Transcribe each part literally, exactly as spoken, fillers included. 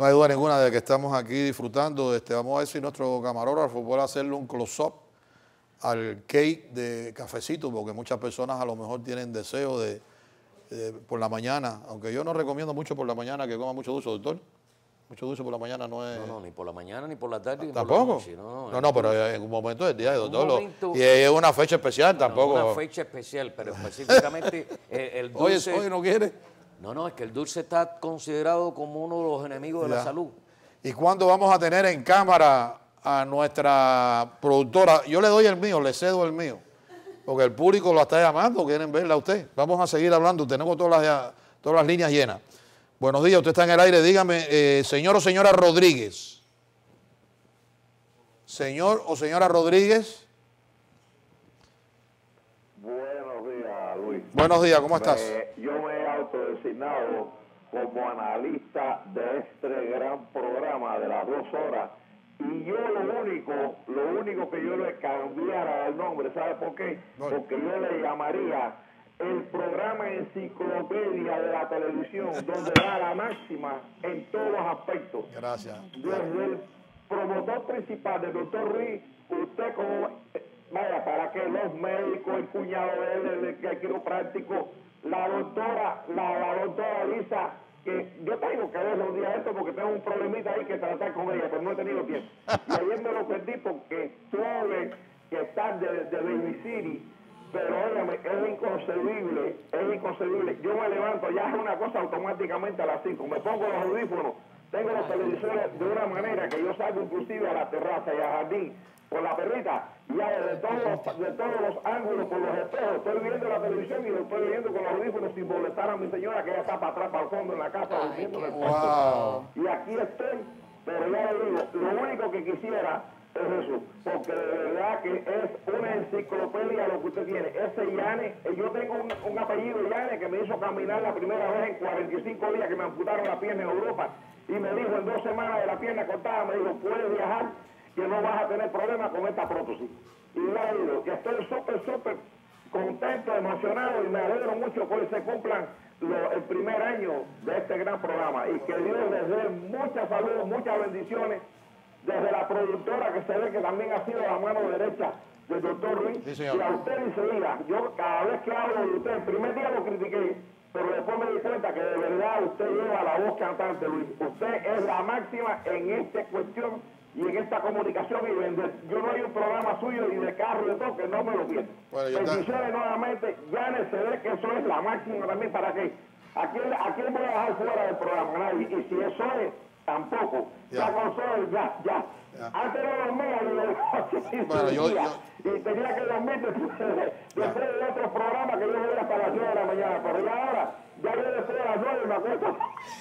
hay duda ninguna de que estamos aquí disfrutando. Este, vamos a ver si nuestro camarógrafo puede hacerle un close-up al cake de cafecito, porque muchas personas a lo mejor tienen deseo de, de por la mañana, aunque yo no recomiendo mucho por la mañana que coma mucho dulce, doctor. Mucho dulce por la mañana no es... No, no, ni por la mañana, ni por la tarde, ni ¿Tampoco? por la noche. No, no, no, pero en un momento del día, doctor. momento, lo, y es una fecha especial, tampoco. No, una fecha especial, pero específicamente el, el dulce... Oye, hoy no quiere. No, no, es que el dulce está considerado como uno de los enemigos de ya. la salud. ¿Y cuándo vamos a tener en cámara a nuestra productora? Yo le doy el mío, le cedo el mío, porque el público lo está llamando, quieren verla a usted. Vamos a seguir hablando, tenemos todas las, todas las líneas llenas. Buenos días, usted está en el aire, dígame, eh, señor o señora Rodríguez. Señor o señora Rodríguez. Buenos días, Luis. Buenos días, ¿cómo estás? Me, yo me he autodesignado como analista de este gran programa de las dos horas y yo lo único, lo único que yo le cambiara el nombre, ¿sabe por qué? Bueno. Porque yo le llamaría el programa enciclopedia de la televisión, donde da la máxima en todos los aspectos. Gracias. Desde el promotor principal del doctor Ruiz, usted como, vaya, para que los médicos, el cuñado de él, el, el quiropráctico, la doctora, la, la doctora Lisa, que yo tengo que ver un día esto porque tengo un problemita ahí que tratar con ella, pero no he tenido tiempo. Y ayer me lo perdí porque tuve que estar de, de Baby City. Pero óigame, es inconcebible, es inconcebible. Yo me levanto, ya es una cosa automáticamente a las cinco, me pongo los audífonos, tengo los televisores de una manera que yo salgo inclusive a la terraza y al jardín con la perrita, ya desde todos los, de todos los ángulos, por los espejos, estoy viendo la televisión y lo estoy viendo con los audífonos sin molestar a mi señora que ya está para atrás, para el fondo en la casa, durmiendo en el cuarto. Y aquí estoy, pero ya le digo, lo único que quisiera es eso, porque de verdad que es una enciclopedia lo que usted tiene. Ese Yane, yo tengo un, un apellido Yane que me hizo caminar la primera vez en cuarenta y cinco días que me amputaron la pierna en Europa y me dijo en dos semanas de la pierna cortada, me dijo, puedes viajar que no vas a tener problemas con esta prótesis. Y ya le digo, que estoy súper, súper contento, emocionado y me alegro mucho que hoy se cumplan lo, el primer año de este gran programa y que Dios les dé mucha salud, muchas bendiciones. Desde la productora que se ve que también ha sido la mano derecha del doctor Ruiz, sí, y a usted dice, mira, yo cada vez que hablo de usted, el primer día lo critiqué, pero después me di cuenta que de verdad usted lleva la voz cantante, Luis. Usted es la máxima en esta cuestión y en esta comunicación y vender. Yo no hay un programa suyo y de carro y de todo que no me lo pierdo. Bueno, bendiciones nuevamente, ya se ve que eso es la máxima también para que, ¿a quién, a quién voy a dejar fuera del programa? Nadie. Y si eso es, tampoco. Ya, ya con sol, ya, ya. ya. Antes no dormía, y, bueno, yo, yo, y tenía que dormir después de, después de otros programas que yo voy hasta las nueve de la mañana. Pero ya ahora, ya yo después de las nueve me acuerdo.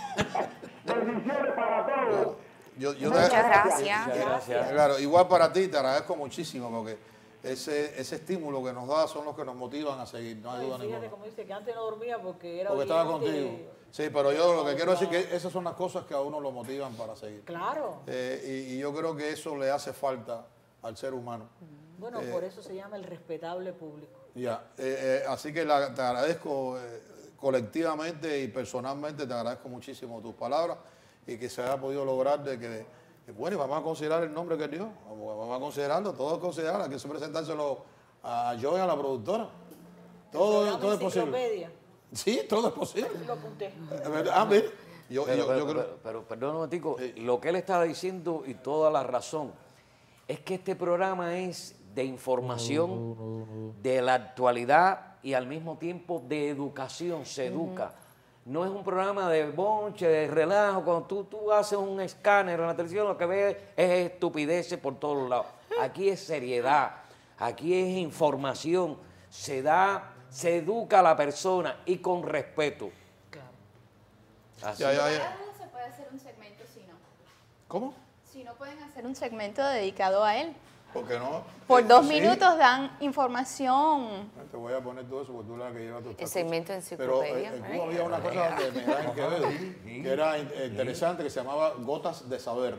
Bendiciones para todos. Yo, yo Muchas te, gracias. Muchas gracias. Claro, igual para ti, te agradezco muchísimo porque ese, ese estímulo que nos da son los que nos motivan a seguir, no hay Ay, duda fíjate, ninguna. como dice, que antes no dormía porque era... Porque estaba oyente. contigo. Sí, pero yo lo que quiero decir es que esas son las cosas que a uno lo motivan para seguir. Claro. Eh, y, y yo creo que eso le hace falta al ser humano. Bueno, eh, por eso se llama el respetable público. Ya, eh, eh, así que la, te agradezco eh, colectivamente y personalmente, te agradezco muchísimo tus palabras y que se haya podido lograr de que, que bueno, vamos a considerar el nombre que dio, vamos, vamos a considerarlo, todo considerar, hay que presentárselo a Joy, a la productora. Todo, todo es posible. Sí, todo es posible. Lo apunté. Ah, mira. Yo, Pero, yo, pero, yo creo... pero, pero perdón un momentico, Sí. lo que él estaba diciendo y toda la razón es que este programa es de información de la actualidad y al mismo tiempo de educación, se educa. No es un programa de bonche, de relajo, cuando tú, tú haces un escáner en la televisión lo que ves es estupideces por todos lados. Aquí es seriedad, aquí es información, se da, se educa a la persona y con respeto. Claro. Así. Ya, ya, ya. Cada se puede hacer un segmento si no. ¿Cómo? Si no pueden hacer un segmento dedicado a él. ¿Por qué no? Por Eh, dos sí. minutos dan información. Te voy a poner todo eso porque tú eres la que lleva tu El segmento de Pero enciclopedia. eh, en Cuba había una cosa de Meján Quevedo que era in- interesante, que se llamaba Gotas de Saber.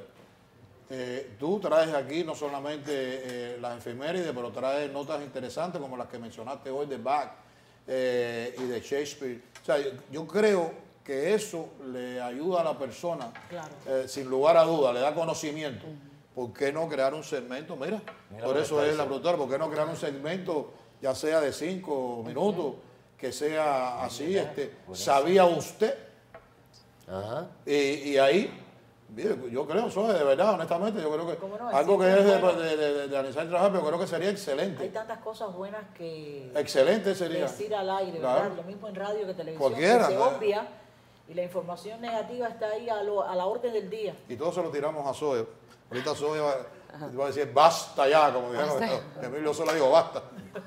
Eh, tú traes aquí no solamente eh, las efemérides, pero traes notas interesantes como las que mencionaste hoy de Bach eh, y de Shakespeare. O sea, yo, yo creo que eso le ayuda a la persona, Claro. eh, sin lugar a duda, le da conocimiento. ¿Por qué no crear un segmento? Mira, Mira por lo que eso está es la diciendo. productora, ¿por qué no crear un segmento, ya sea de cinco minutos, que sea así, este, ¿sabía usted? Ajá. Y, y ahí, mire, yo creo, eso de verdad, honestamente, yo creo que ¿Cómo no? algo que Existen es de, buenos- de, de- de analizar y trabajar, pero creo que sería Hay excelente. tantas cosas buenas que Excelente sería. decir al aire, Claro. ¿verdad? Lo mismo en radio que televisión, Cualquiera, que se ¿no? obvia y la información negativa está ahí a, lo- a la orden del día. Y todos se lo tiramos a Zoe. Ahorita Zoe va, va a decir, basta ya, como dijeron. Emilio solo digo, basta.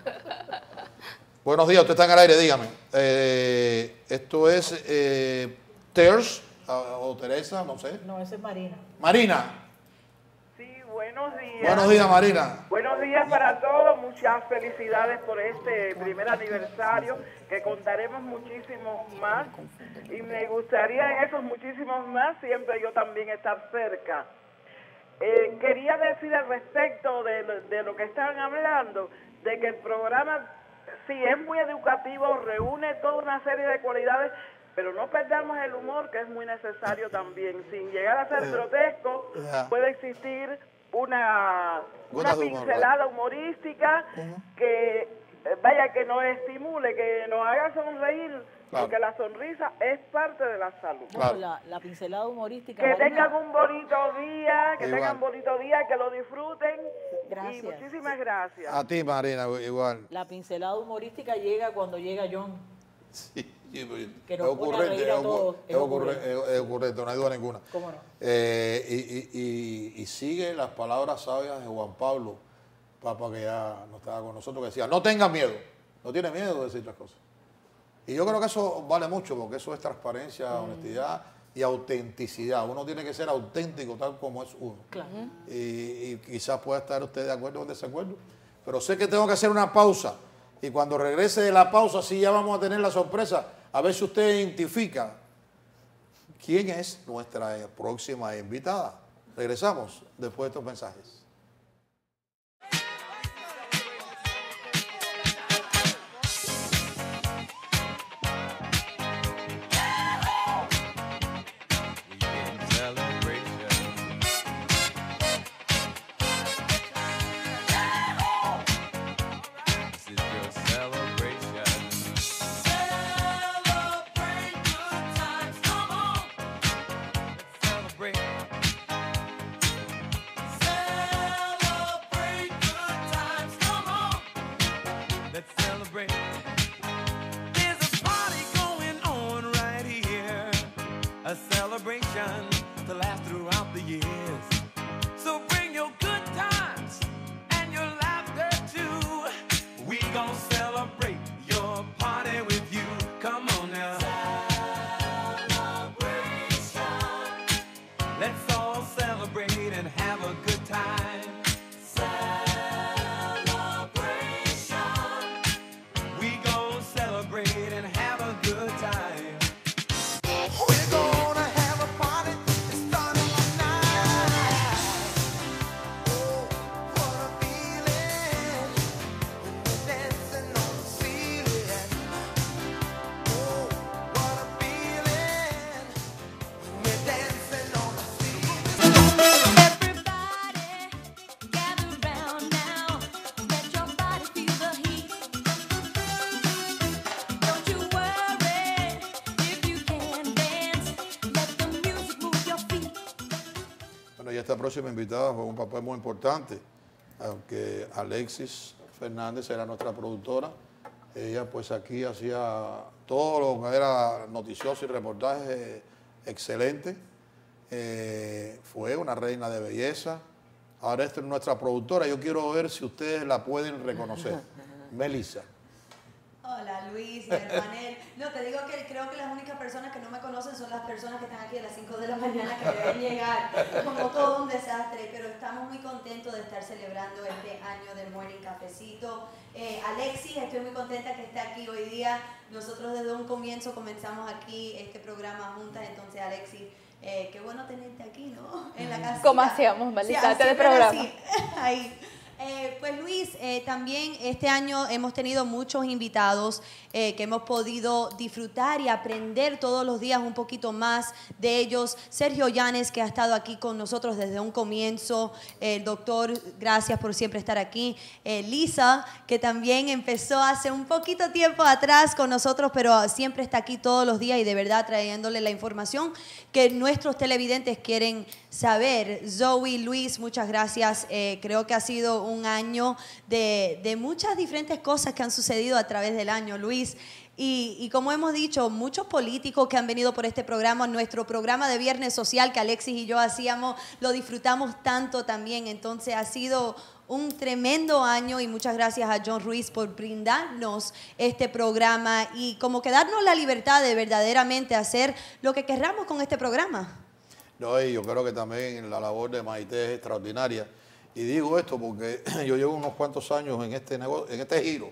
Buenos días, usted está en el aire, dígame. Eh, esto es eh, Ters, o Teresa, no sé. No, esa es Marina. Marina. Sí, buenos días. Buenos días, Marina. Buenos días para todos. Muchas felicidades por este primer aniversario, que contaremos muchísimos más. Y me gustaría en esos muchísimos más siempre yo también estar cerca. Eh, quería decir al respecto de, lo- de lo que estaban hablando, de que el programa, sí, es muy educativo, reúne toda una serie de cualidades, pero no perdamos el humor, que es muy necesario también. Sin llegar a ser grotesco, ya. puede existir una, una Gotas de humor, pincelada humorística que, eh, vaya, que nos estimule, que nos haga sonreír, Claro. porque la sonrisa es parte de la salud. Claro. Bueno, la, la pincelada humorística. Que Marina, tengan un bonito día, que Igual. tengan bonito día, que lo disfruten. Gracias. Y muchísimas gracias. A ti, Marina, igual. La pincelada humorística llega cuando llega John. Sí, sí, Que es nos pone a ocurrente, reír a es ocur- todos, es es ocurrente, es- es ocurrente, no hay duda ninguna. ¿Cómo no? Eh, y, y- y- y sigue las palabras sabias de Juan Pablo, Papa, que ya no estaba con nosotros, que decía, no tengan miedo, no tiene miedo de decir las cosas. Y yo creo que eso vale mucho, porque eso es transparencia, honestidad y autenticidad. Uno tiene que ser auténtico tal como es uno. Claro. Y, y quizás pueda estar usted de acuerdo o en desacuerdo, pero sé que tengo que hacer una pausa. Y cuando regrese de la pausa, sí ya vamos a tener la sorpresa, a ver si usted identifica quién es nuestra eh, próxima invitada. Regresamos después de estos mensajes. Let's celebrate. There's a party going on right here, a celebration to last throughout the years. So bring your good times and your laughter too. We gon' celebrate your party with you. Come on now. Celebration. Let's all celebrate and have a good time. We gon' celebrate and have a good time. We're gonna have a party starting tonight. Oh, what a feeling when we're dancing on the ceiling. Oh, what a feeling when we're dancing on the ceiling. Everybody, gather round now. Let your body feel the heat. Don't you worry if you can't dance. Let the music move your feet. Bueno, y esta próxima invitada fue un papel muy importante, aunque Alexis Fernández era nuestra productora. Ella pues aquí hacía todo lo que era noticioso y reportaje excelente. Eh, fue una reina de belleza. Ahora esta es nuestra productora. Yo quiero ver si ustedes la pueden reconocer. Melissa. Hola Luis y Hermanel. No, te digo que creo que las únicas personas que no me conocen son las personas que están aquí a las cinco de la mañana que deben llegar. Como todo un desastre, pero estamos muy contentos de estar celebrando este año del Morning Cafecito. Eh, Alexis, estoy muy contenta que esté aquí hoy día. Nosotros desde un comienzo comenzamos aquí este programa juntas, entonces Alexis, eh, qué bueno tenerte aquí, ¿no? En la casa. Como hacíamos, maldita, Sí, antes del pero programa. sí, ahí. Eh, pues Luis, eh, también este año hemos tenido muchos invitados eh, que hemos podido disfrutar y aprender todos los días un poquito más de ellos. Sergio Llanes, que ha estado aquí con nosotros desde un comienzo. El doctor, gracias por siempre estar aquí. Eh, Lisa, que también empezó hace un poquito tiempo atrás con nosotros, pero siempre está aquí todos los días y de verdad trayéndole la información que nuestros televidentes quieren saber. Zoe, Luis, muchas gracias. Eh, creo que ha sido un año de, de muchas diferentes cosas que han sucedido a través del año, Luis. Y, y como hemos dicho, muchos políticos que han venido por este programa, nuestro programa de Viernes Social que Alexis y yo hacíamos, lo disfrutamos tanto también. Entonces ha sido un tremendo año y muchas gracias a John Ruiz por brindarnos este programa y como que darnos la libertad de verdaderamente hacer lo que querramos con este programa. No, y yo creo que también la labor de Maite es extraordinaria. Y digo esto porque yo llevo unos cuantos años en este negocio, en este giro.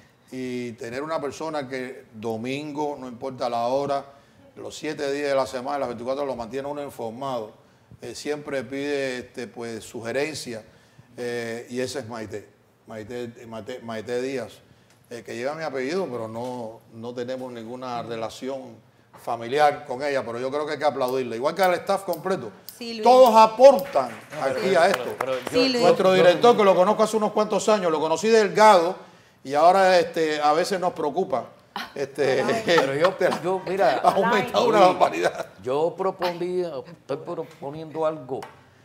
Y tener una persona que domingo, no importa la hora, los siete días de la semana, las veinticuatro lo mantiene uno informado. Eh, siempre pide este, pues, sugerencias. Eh, y ese es Maite. Maite, Maite, Maite Díaz, eh, que lleva mi apellido, pero no, no tenemos ninguna relación familiar con ella, pero yo creo que hay que aplaudirle. Igual que al staff completo. Sí, Luis. Todos aportan aquí Sí. a esto. Pero- pero yo- Sí, Luis. Nuestro director, que lo conozco hace unos cuantos años, lo conocí delgado y ahora este, a veces nos preocupa. Este, Pero yo, yo, mira, ha aumentado una barbaridad. yo propondí, estoy proponiendo algo,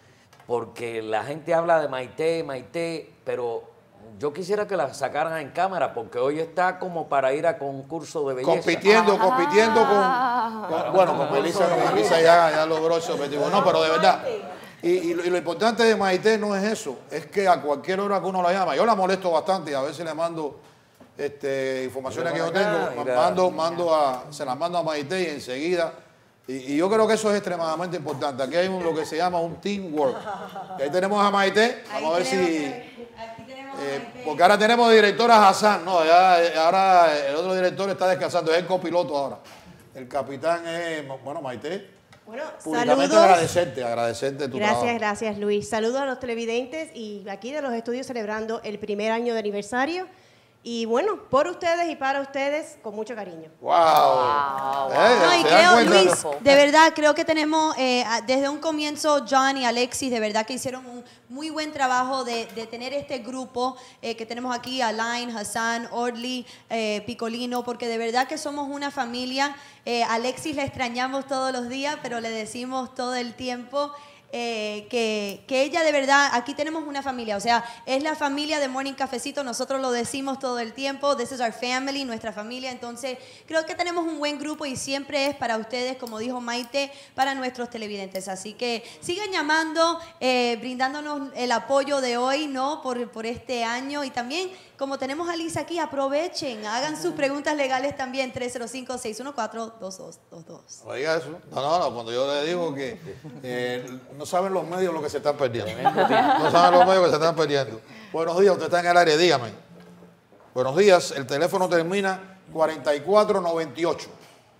porque la gente habla de Maite, Maite, pero yo quisiera que la sacaran en cámara, porque hoy está como para ir a concurso de belleza. Compitiendo, compitiendo con, con- bueno, con Melissa, con Melissa ya, ya logró ese objetivo. No, pero de verdad. Y, y lo, y lo importante de Maite no es eso, es que a cualquier hora que uno la llama, yo la molesto bastante y a veces le mando este, informaciones que yo Mira acá, tengo, mira. mando, mando a, se las mando a Maite y enseguida. Y, y yo creo que eso es extremadamente importante. Aquí hay un, lo que se llama un teamwork. Y ahí tenemos a Maite, vamos a ver si... Aquí tenemos a Eh, Maite. porque ahora tenemos de director a Hassan, no, ya, eh, ahora el otro director está descansando, es el copiloto ahora. El capitán es, bueno, Maite, Bueno, públicamente saludos. agradecerte, agradecerte tu Gracias, trabajo. gracias Luis. Saludos a los televidentes y aquí de los estudios celebrando el primer año de aniversario. Y bueno, por ustedes y para ustedes, con mucho cariño. ¡Wow! Wow, Eh, No, y ¿se dan creo, cuenta? Luis, de verdad, creo que tenemos, eh, a- desde un comienzo, John y Alexis, de verdad que hicieron un muy buen trabajo de, de tener este grupo eh, que tenemos aquí, Alain, Hassan, Orly, eh, Picolino, porque de verdad que somos una familia. Eh, Alexis le extrañamos todos los días, pero le decimos todo el tiempo. eh, que, que ella de verdad, aquí tenemos una familia, o sea, es la familia de Morning Cafecito, nosotros lo decimos todo el tiempo, this is our family, nuestra familia, entonces creo que tenemos un buen grupo y siempre es para ustedes, como dijo Maite, para nuestros televidentes, así que sigan llamando, eh, brindándonos el apoyo de hoy, ¿no? Por, por este año y también, como tenemos a Lisa aquí, aprovechen, hagan sus preguntas legales también, tres cero cinco, seis uno cuatro, dos dos dos dos. No diga eso. No, no, no, cuando yo le digo que eh, no saben los medios lo que se están perdiendo. No saben los medios que se están perdiendo. Buenos días, usted está en el área, dígame. Buenos días, el teléfono termina cuarenta y cuatro noventa y ocho.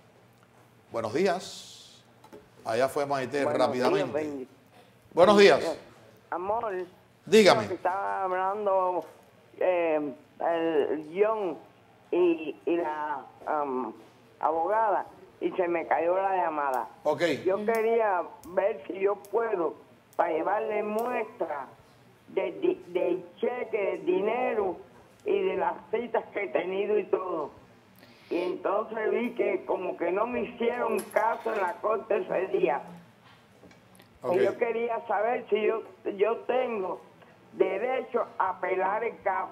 Buenos días. Allá fue Maite Buenos rápidamente. días, Benji. Buenos días. Amor, Dígame. lo que estaba hablando eh, el John y, y la um, abogada y se me cayó la llamada. Ok. Yo quería ver si yo puedo para llevarle muestra de, di- del cheque, del dinero y de las citas que he tenido y todo. Y entonces vi que como que no me hicieron caso en la corte ese día. Ok. Y yo quería saber si yo, yo tengo derecho a apelar el caso.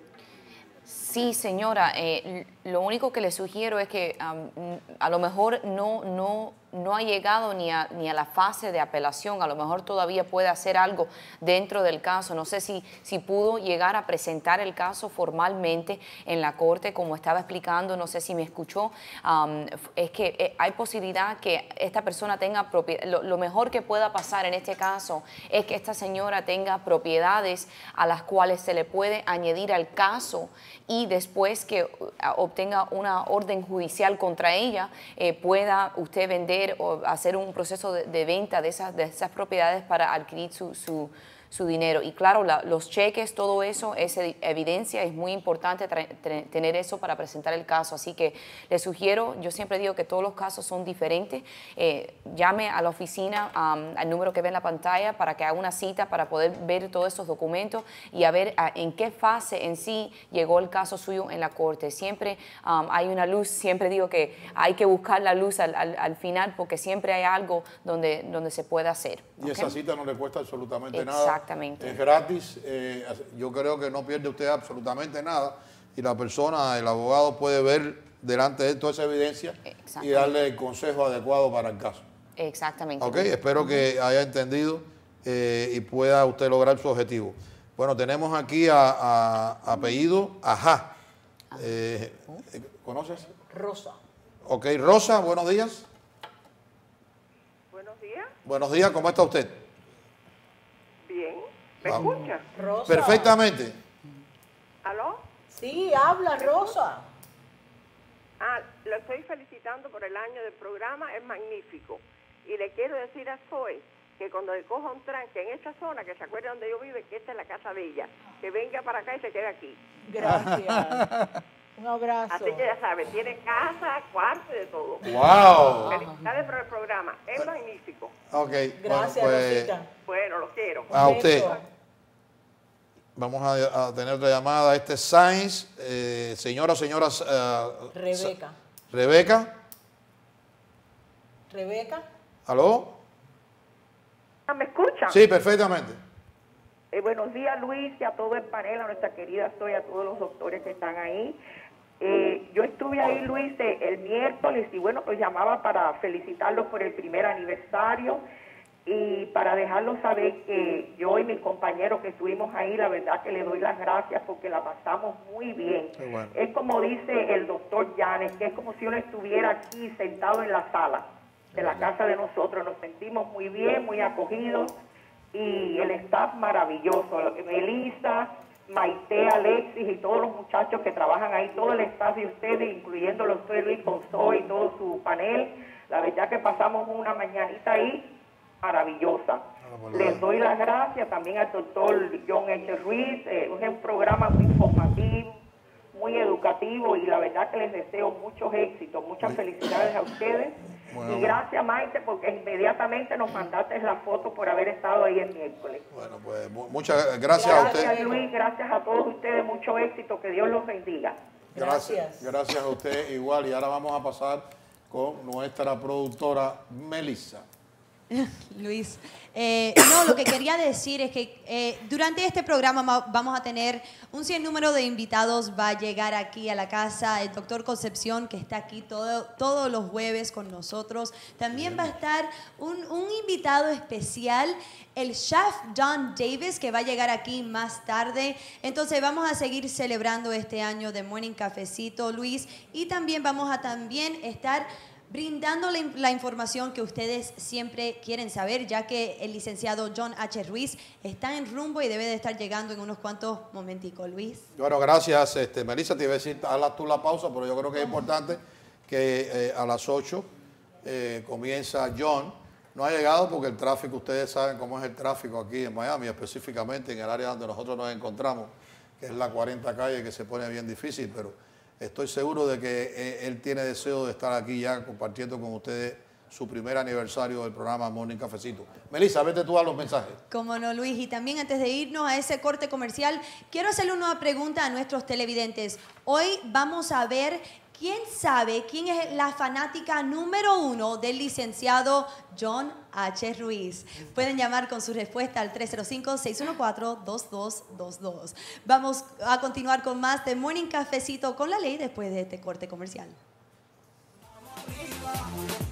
Sí, señora, eh, lo único que le sugiero es que am, a lo mejor no, no, no ha llegado ni a, ni a la fase de apelación, a lo mejor todavía puede hacer algo dentro del caso. No sé si, si pudo llegar a presentar el caso formalmente en la corte, como estaba explicando, no sé si me escuchó. Am, es que eh, hay posibilidad que esta persona tenga propiedad. Lo, lo mejor que pueda pasar en este caso es que esta señora tenga propiedades a las cuales se le puede añadir al caso y después que uh, obtenga una orden judicial contra ella, eh, pueda usted vender o hacer un proceso de, de venta de esas, de esas propiedades para adquirir su, su, su dinero. Y claro, la- los cheques, todo eso es e- evidencia, es muy importante tra- tre- tener eso para presentar el caso. Así que les sugiero, yo siempre digo que todos los casos son diferentes. Eh, llame a la oficina, um, al número que ve en la pantalla, para que haga una cita para poder ver todos esos documentos y a ver a- en qué fase en sí llegó el caso suyo en la corte. Siempre um, hay una luz, siempre digo que hay que buscar la luz al, al- al final, porque siempre hay algo donde, donde se puede hacer. Y ¿ok? esa cita no le cuesta absolutamente nada. Exactamente. Es gratis. eh, yo creo que no pierde usted absolutamente nada. Y la persona, el abogado, puede ver delante de él toda esa evidencia y Exactamente. darle el consejo adecuado para el caso. Exactamente. Ok, espero que haya entendido eh, y pueda usted lograr su objetivo. Bueno, tenemos aquí a, a- apellido Ajá. Eh, eh, ¿Conoces? Rosa. Ok, Rosa, buenos días. Buenos días. Buenos días, ¿cómo está usted? Bien. ¿Me Ah. escucha? Rosa. Perfectamente. ¿Aló? Sí, habla, Rosa. Ah, lo estoy felicitando por el año del programa, es magnífico. Y le quiero decir a Zoe que cuando le coja un tranque en esta zona, que se acuerde donde yo vivo, que esta es la casa de ella, que venga para acá y se quede aquí. Gracias. Un abrazo. Así que ya sabe, tiene casa, cuarto y de todo. ¡Wow! Felicidades por el programa, es magnífico. Ok, Gracias, bueno, pues, Rosita. Bueno, los quiero. a usted. Beso. Vamos a, a tener otra llamada. Este es Sainz, eh, señora, señora eh, Rebeca. Rebeca. Rebeca. ¿Aló? Ah, ¿me escuchan? Sí, perfectamente. Eh, buenos días, Luis, y a todo el panel, a nuestra querida Zoe, a todos los doctores que están ahí. Eh, yo estuve ahí, Luis, eh, el miércoles y bueno, pues llamaba para felicitarlos por el primer aniversario y para dejarlos saber que yo y mis compañeros que estuvimos ahí, la verdad que le doy las gracias porque la pasamos muy bien. Qué bueno. Es como dice el doctor Llanes, que es como si uno estuviera aquí sentado en la sala de la casa de nosotros. Nos sentimos muy bien, muy acogidos y el staff maravilloso. Melissa, Maite, Alexis y todos los muchachos que trabajan ahí, todo el staff de ustedes, incluyendo los doctor Luis Conso y todo su panel. La verdad que pasamos una mañanita ahí maravillosa. Les doy las gracias también al doctor John H. Ruiz. Eh, es un programa muy informativo, muy educativo y la verdad que les deseo muchos éxitos, muchas felicidades a ustedes. Bueno, y gracias, Maite, porque inmediatamente nos mandaste la foto por haber estado ahí el miércoles. Bueno, pues mu- muchas gracias a usted. Gracias, Luis, gracias a todos ustedes, mucho éxito, que Dios los bendiga. Gracias. Gracias a usted igual. Y ahora vamos a pasar con nuestra productora Melissa. Luis, eh, no, lo que quería decir es que eh, durante este programa ma- vamos a tener un sinnúmero de invitados. Va a llegar aquí a la casa el doctor Concepción, que está aquí todo, todos los jueves con nosotros. También va a estar un, un invitado especial, el chef Don Davis, que va a llegar aquí más tarde. Entonces vamos a seguir celebrando este año de Morning Cafecito, Luis, y también vamos a también estar brindando la, la información que ustedes siempre quieren saber, ya que el licenciado John H. Ruiz está en rumbo y debe de estar llegando en unos cuantos momenticos, Luis. Bueno, gracias, este, Melissa. Te iba a decir, hazla tú la pausa, pero yo creo que es importante que eh, a las ocho eh, comienza John. No ha llegado porque el tráfico, ustedes saben cómo es el tráfico aquí en Miami, específicamente en el área donde nosotros nos encontramos, que es la cuarenta calle, que se pone bien difícil, pero estoy seguro de que eh, él tiene deseo de estar aquí ya compartiendo con ustedes su primer aniversario del programa Morning Cafecito. Melissa, vete tú a los mensajes. Cómo no, Luis. Y también antes de irnos a ese corte comercial, quiero hacerle una pregunta a nuestros televidentes. Hoy vamos a ver quién sabe quién es la fanática número uno del licenciado John H. Ruiz. Pueden llamar con su respuesta al tres cero cinco, seis uno cuatro, dos dos dos dos. Vamos a continuar con más de Morning Cafecito con la ley después de este corte comercial. Arriba.